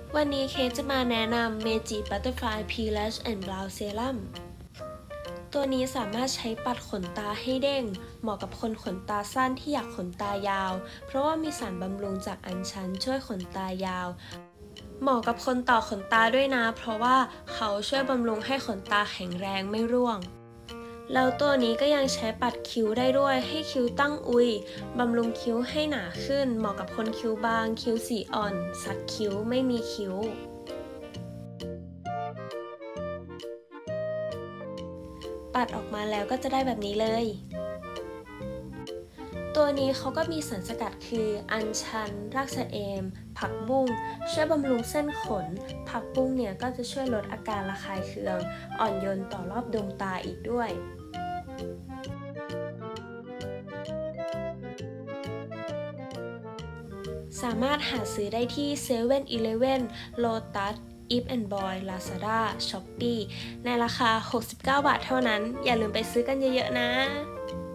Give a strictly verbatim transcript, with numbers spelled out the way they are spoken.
วันนี้เคสจะมาแนะนำ Meiji Butterfly P-Lash and Brow Serum ตัวนี้สามารถใช้ปัดขนตาให้เด้งเหมาะกับคนขนตาสั้นที่อยากขนตายาวเพราะว่ามีสารบำรุงจากอัญชันช่วยขนตายาวเหมาะกับคนต่อขนตาด้วยนะเพราะว่าเขาช่วยบำรุงให้ขนตาแข็งแรงไม่ร่วงแล้วตัวนี้ก็ยังใช้ปัดคิ้วได้ด้วยให้คิ้วตั้งอุยบำรุงคิ้วให้หนาขึ้นเหมาะกับคนคิ้วบางคิ้วสีอ่อนสักคิ้วไม่มีคิ้วปัดออกมาแล้วก็จะได้แบบนี้เลยตัวนี้เขาก็มีสารสกัดคืออัญชันรากชะเอมผักบุ้งช่วยบำรุงเส้นขนผักบุ้งเนี่ยก็จะช่วยลดอาการระคายเคืองอ่อนโยนต่อรอบดวงตาอีกด้วยสามารถหาซื้อได้ที่เซเว่นอีเลฟเว่น Lotus Eve and Boy Lazada Shopee ในราคาหกสิบเก้าบาทเท่านั้นอย่าลืมไปซื้อกันเยอะๆนะ